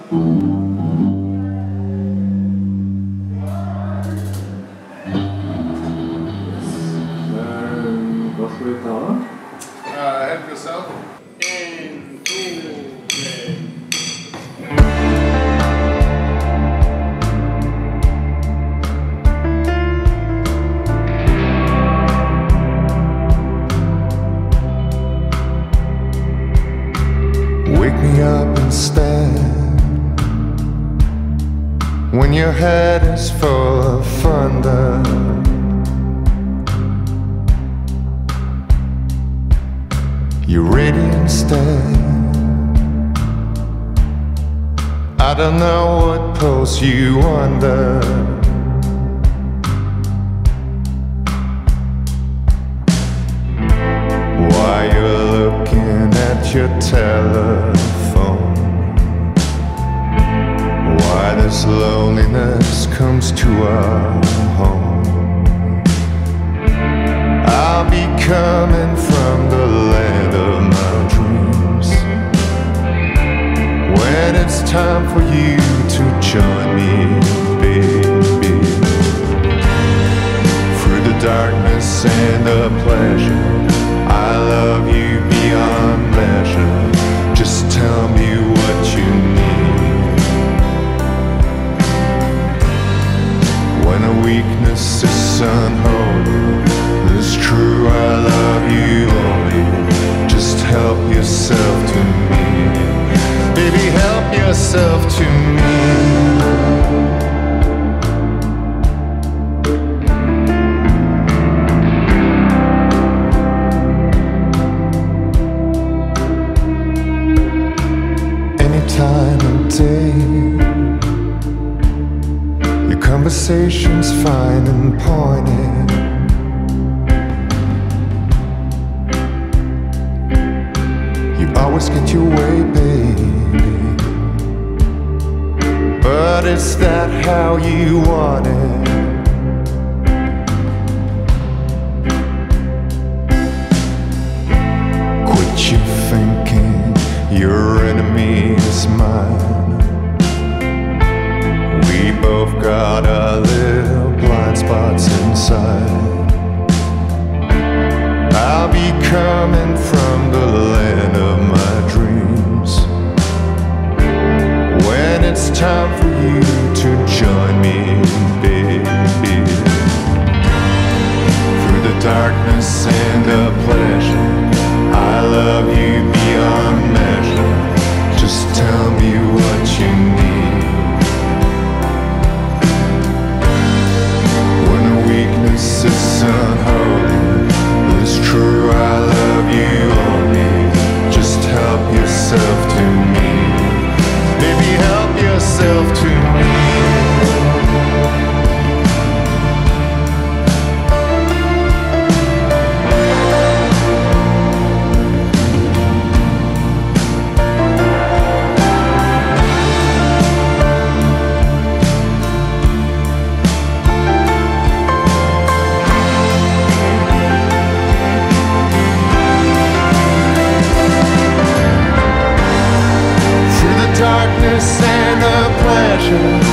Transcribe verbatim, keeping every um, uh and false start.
Hva skal vi ta da? Uh, help yourself. And wake me up instead when your head is full of thunder. You're ready instead. I don't know what pulls you under. Why you're looking at your telephone. Why this loneliness comes to our home. I'll be coming from the land of my dreams when it's time for you to join me, baby. Through the darkness and the pleasure, I love you beyond measure. Just tell me what you need. When a weakness is unholy, it's true, I love you only. Just help yourself to me. Baby, help yourself to me. Any time of day, your conversation's fine and pointed. Always get your way, baby. But is that how you want it? Quit you thinking your enemy is mine. We both got our little blind spots inside. I'll be coming from the land of my dreams when it's time for you to join me, baby. Through the darkness and the pleasure, I love you beyond measure. Just tell me what you need. When the weakness is unholy, it's true, I love you only. Just help yourself to me. Baby, help yourself to me. Darkness and the pleasure,